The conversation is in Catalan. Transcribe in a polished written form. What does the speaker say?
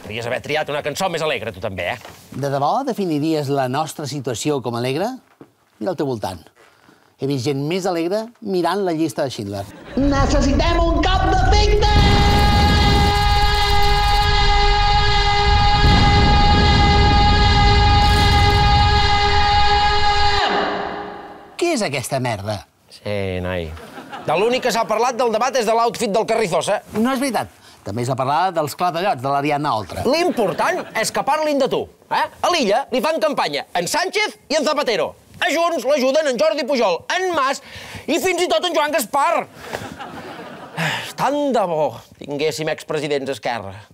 Podries haver triat una cançó més alegre, tu també, eh? De debò definiries la nostra situació com alegre? Mira al teu voltant. He vist gent més alegre mirant la llista de Schindler. Necessitem un cop d'efecte! Què és aquesta merda? Sí, noi. De l'únic que s'ha parlat del debat és de l'outfit del Carrizosa. No és veritat. També s'ha parlat dels clatallots de l'Ariadna Oltra. L'important és que parlin de tu. A l'Illa li fan campanya en Sánchez i en Zapatero. A Junts l'ajuden en Jordi Pujol, en Mas i fins i tot en Joan Gaspar. Tant de bo tinguéssim expresidents a Esquerra.